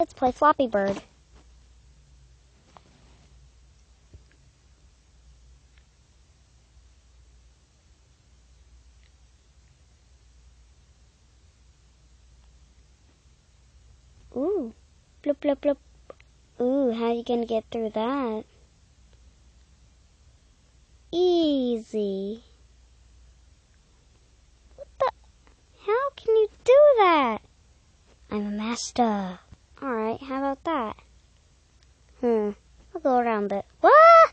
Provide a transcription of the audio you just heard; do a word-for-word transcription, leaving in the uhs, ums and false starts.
Let's play Floppy Bird. Ooh, bloop, bloop, bloop. Ooh, how are you gonna get through that? Easy. What the? How can you do that? I'm a master. Alright, how about that? Hmm, I'll go around it. What?